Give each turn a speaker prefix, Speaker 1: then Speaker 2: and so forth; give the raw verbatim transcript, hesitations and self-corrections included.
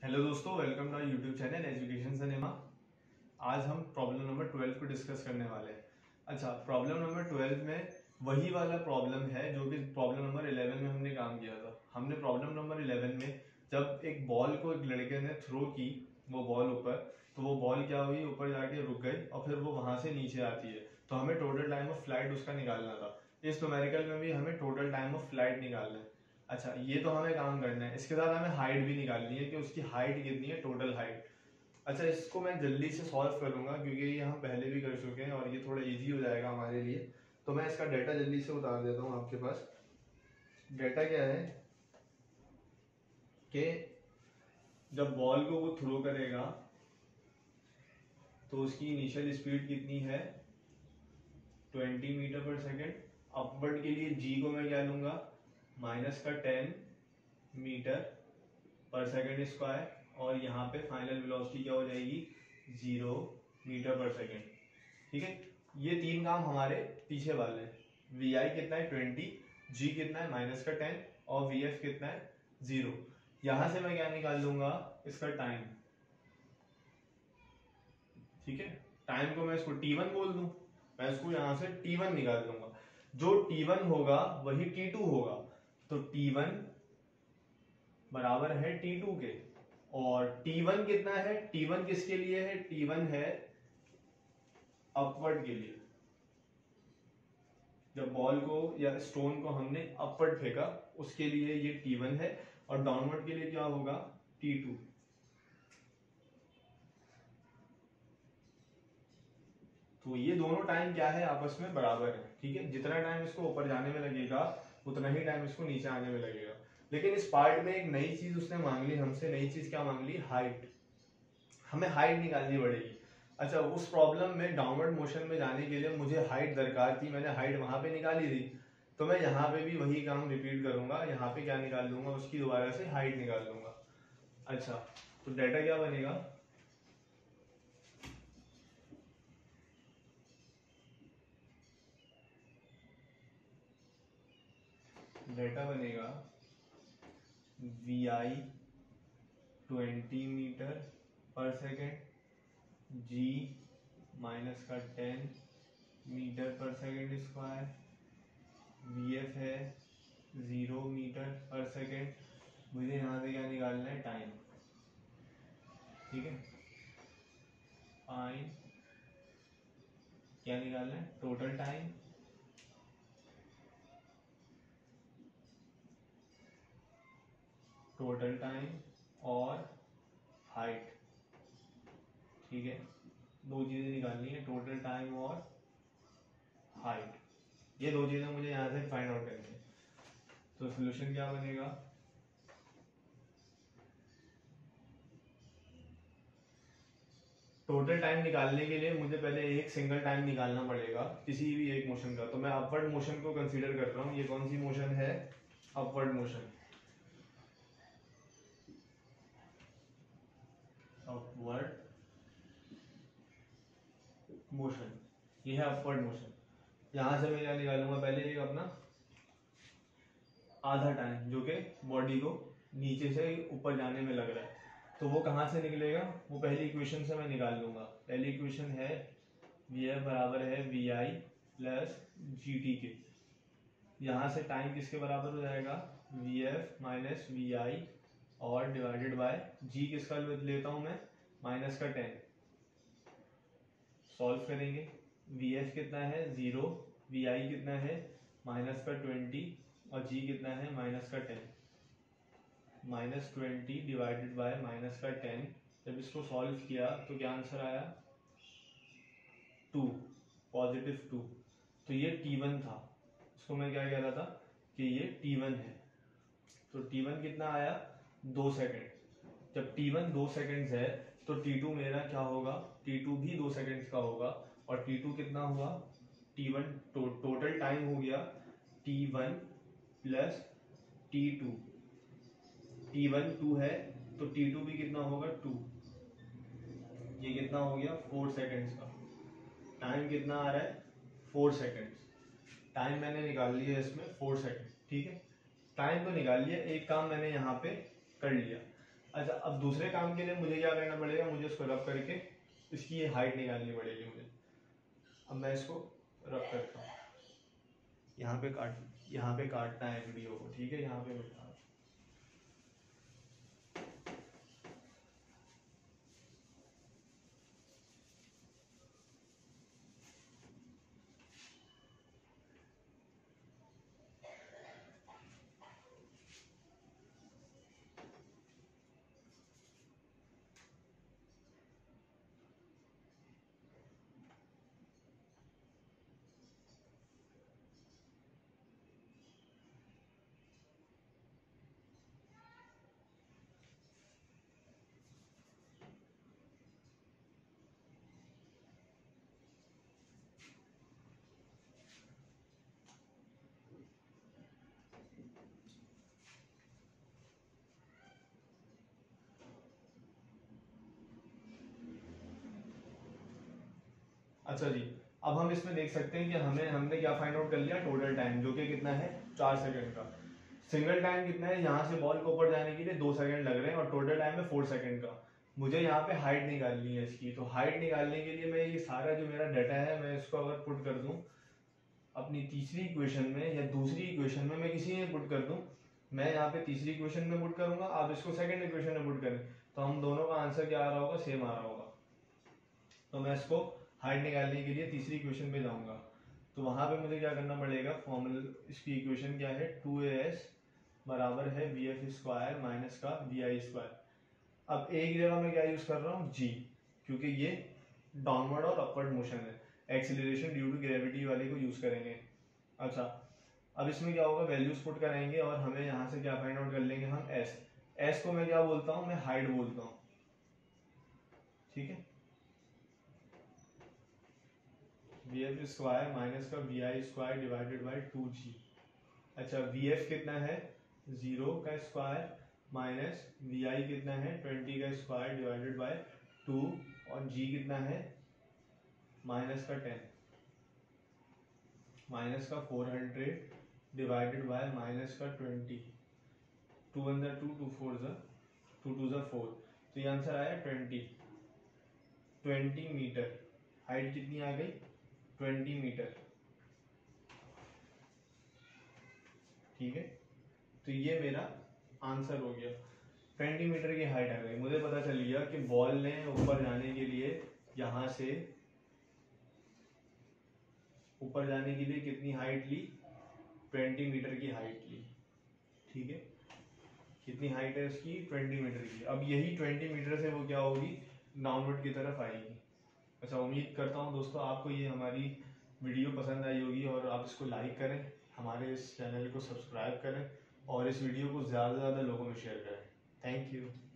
Speaker 1: Hello दोस्तों, welcome to YouTube channel education cinema. आज हम प्रॉब्लम नंबर ट्वेल्व को डिस्कस करने वाले हैं। अच्छा, प्रॉब्लम नंबर ट्वेल्व में वही वाला प्रॉब्लम है जो कि प्रॉब्लम नंबर इलेवन में हमने काम किया था। हमने प्रॉब्लम नंबर इलेवन में जब एक बॉल को एक लड़के ने थ्रो की, वो बॉल ऊपर, तो वो बॉल क्या हुई, ऊपर जाके रुक गई और फिर वो वहां से नीचे आती है। तो हमें टोटल टाइम ऑफ फ्लाइट उसका निकालना था। इस न्यूमेरिकल में भी हमें टोटल टाइम ऑफ फ्लाइट निकालना है। अच्छा, ये तो हमें काम करना है। इसके साथ हमें हाइट भी निकालनी है कि उसकी हाइट कितनी है, टोटल हाइट। अच्छा, इसको मैं जल्दी से सॉल्व करूंगा क्योंकि ये हम पहले भी कर चुके हैं और ये थोड़ा इजी हो जाएगा हमारे लिए। तो मैं इसका डेटा जल्दी से उतार देता हूँ आपके पास। डेटा क्या है कि जब बॉल को वो थ्रो करेगा तो उसकी इनिशियल स्पीड कितनी है, twenty metre per second. Upward के लिए जी को मैं क्या लूंगा, माइनस का ten metre per second square, और यहाँ पे फाइनल वेलोसिटी क्या हो जाएगी, जीरो मीटर पर सेकेंड। ठीक है, ये तीन काम हमारे पीछे वाले हैं। वी आई कितना है, ट्वेंटी, जी कितना है, माइनस का टेन, और वी एफ कितना है, जीरो। यहां से मैं क्या निकाल लूंगा, इसका टाइम। ठीक है, टाइम को मैं इसको टी वन बोल दूं, मैं इसको यहां से टी वन निकाल लूंगा। जो टी वन होगा वही टी टू होगा, तो टी वन बराबर है टी टू के। और टी वन कितना है, टी वन किसके लिए है, टी वन है अपवर्ड के लिए। जब बॉल को या स्टोन को हमने अपवर्ड फेंका उसके लिए ये टी वन है, और डाउनवर्ड के लिए क्या होगा, टी टू। तो ये दोनों टाइम क्या है, आपस में बराबर है। ठीक है, जितना टाइम इसको ऊपर जाने में लगेगा उतना ही टाइम इसको नीचे आने में लगेगा। लेकिन इस पार्ट में एक नई चीज उसने मांग ली हमसे। नई चीज क्या मांग ली, हाइट। हमें हाइट निकालनी पड़ेगी। अच्छा, उस प्रॉब्लम में डाउनवर्ड मोशन में जाने के लिए मुझे हाइट दरकार थी, मैंने हाइट वहां पे निकाली थी। तो मैं यहाँ पे भी वही काम रिपीट करूंगा, यहाँ पे क्या निकाल लूंगा, उसकी दोबारा से हाइट निकाल लूंगा। अच्छा, तो डेटा क्या बनेगा, डेटा बनेगा V I twenty metre per second, G minus का ten metre per second square, V F है जीरो मीटर पर सेकेंड। मुझे यहाँ से क्या निकालना है, टाइम। ठीक है, फाइन क्या निकालना है, टोटल टाइम, टोटल टाइम और हाइट। ठीक है, दो चीजें निकालनी है, टोटल टाइम और हाइट। ये दो चीजें मुझे यहाँ से फाइंड आउट करनी है। तो सोल्यूशन क्या बनेगा, टोटल टाइम निकालने के लिए मुझे पहले एक सिंगल टाइम निकालना पड़ेगा किसी भी एक मोशन का। तो मैं अपवर्ड मोशन को कंसीडर कर रहा हूँ। ये कौन सी मोशन है, अपवर्ड मोशन। अपवर्ड मोशन, ये है अपवर्ड मोशन। यहां से मैं क्या निकालूंगा, पहले एक अपना आधा टाइम जो कि बॉडी को नीचे से ऊपर जाने में लग रहा है। तो वो कहां से निकलेगा, वो पहली इक्वेशन से मैं निकाल लूंगा। पहली इक्वेशन है वी एफ बराबर है V I plus G T के। यहां से टाइम किसके बराबर हो जाएगा, V F minus V I, और डिवाइडेड बाय जी किसका लेता हूं मैं, माइनस का टेन। सॉल्व करेंगे, वी एफ कितना है जीरो, वी आई कितना है माइनस का ट्वेंटी, और जी कितना है माइनस का ten. Minus twenty divided by minus का टेन। जब इसको सॉल्व किया तो क्या आंसर आया, टू, पॉजिटिव टू। तो ये टी वन था, इसको मैं क्या कह रहा था कि ये टी वन है। तो टी वन कितना आया, दो सेकेंड। जब टी वन दो सेकेंड्स है तो टी टू मेरा क्या होगा, टी टू भी दो सेकेंड्स का होगा। और टी टू कितना हुआ, T one two, total time हो गया T one plus T two. T one two है तो टी टू भी कितना होगा, टू। ये कितना हो गया, फोर सेकेंड्स का। टाइम कितना आ रहा है, फोर सेकेंड्स। टाइम मैंने निकाल लिया इसमें फोर सेकेंड। ठीक है, टाइम तो निकाल लिया, एक काम मैंने यहाँ पे कर लिया। अच्छा, अब दूसरे काम के लिए मुझे क्या करना पड़ेगा, मुझे इसको रब करके इसकी ये हाइट निकालनी पड़ेगी मुझे। अब मैं इसको रब करता हूँ, यहाँ पे काट यहाँ पे काटना है वीडियो को, ठीक है, यहाँ पे बैठा। अच्छा जी, अब हम इसमें देख सकते हैं कि हमें हमने क्या फाइंड आउट कर लिया, टोटल टाइम, जो कि कितना है, चार सेकंड का। सिंगल टाइम कितना है, यहाँ से बॉल को ऊपर जाने के लिए दो सेकंड लग रहे हैं, और टोटल टाइम है फोर सेकंड का। मुझे यहाँ पे हाइट निकालनी है इसकी, तो हाइट निकालने के लिए मैं ये सारा जो मेरा डाटा है, मैं इसको अगर पुट कर दूं अपनी तीसरी इक्वेशन में या दूसरी इक्वेशन में, मैं किसी में पुट कर दूं, मैं यहाँ पे तीसरी इक्वेशन में पुट करूंगा, आप इसको सेकंड इक्वेशन में पुट करें, तो हम दोनों का आंसर क्या आ रहा होगा, सेम आ रहा होगा। तो मैं इसको हाइट निकालने के लिए तीसरी इक्वेशन पे जाऊंगा, तो वहां पे मुझे क्या करना पड़ेगा, फॉर्मूला इसकी इक्वेशन क्या है, टू ए एस बराबर है वी एफ स्क्वायर माइनस का वी आई स्क्वायर। अब ए की जगह मैं क्या यूज कर रहा हूँ, जी, क्योंकि ये डाउनवर्ड और अपवर्ड मोशन है, एक्सीलरेशन ड्यू टू ग्रेविटी वाले को यूज करेंगे। अच्छा, अब इसमें क्या होगा, वैल्यूज पुट कराएंगे और हमें यहाँ से क्या फाइंड आउट कर लेंगे हम, एस। एस को मैं क्या बोलता हूँ, मैं हाइट बोलता हूँ, ठीक है, वी एफ स्क्वायर माइनस का V I square divided by two G. अच्छा, वी एफ कितना है, जीरो का स्क्वायर माइनस वी आई कितना है, ट्वेंटी का स्क्वायर डिवाइडेड बाय टू, और जी कितना है, माइनस का टेन, माइनस का four hundred divided by minus का ट्वेंटी, टू वन जा टू, टू फोर जा टू, टू जा फोर, तो ये आंसर आया ट्वेंटी। ट्वेंटी मीटर हाइट कितनी आ गई, ट्वेंटी मीटर, ठीक है। तो ये मेरा आंसर हो गया, ट्वेंटी मीटर की हाइट आ गई। मुझे पता चल गया कि बॉल ने ऊपर जाने के लिए, यहां से ऊपर जाने के लिए कितनी हाइट ली, ट्वेंटी मीटर की हाइट ली, ठीक है। कितनी हाइट है उसकी, ट्वेंटी मीटर की। अब यही ट्वेंटी मीटर से वो क्या होगी, डाउनवर्ड की तरफ आएगी। अच्छा, उम्मीद करता हूँ दोस्तों आपको ये हमारी वीडियो पसंद आई होगी, और आप इसको लाइक करें, हमारे इस चैनल को सब्सक्राइब करें, और इस वीडियो को ज़्यादा से ज़्यादा लोगों में शेयर करें। Thank you.